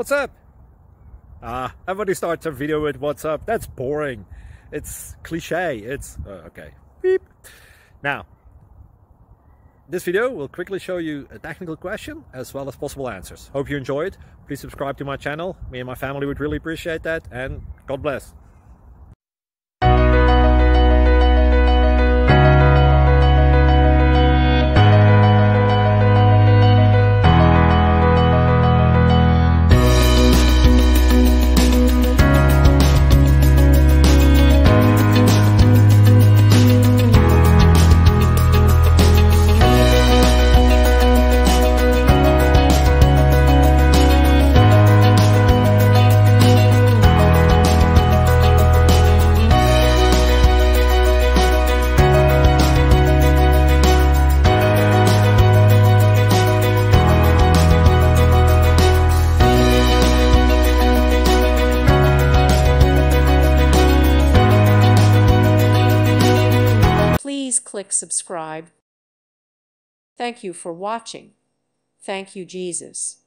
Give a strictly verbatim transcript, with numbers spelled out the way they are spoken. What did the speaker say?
What's up? Ah, everybody starts a video with what's up. That's boring. It's cliche. It's uh, okay. Beep. Now, this video will quickly show you a technical question as well as possible answers. Hope you enjoyed. Please subscribe to my channel. Me and my family would really appreciate that, and God bless. Please click subscribe. Thank you for watching. Thank you, Jesus.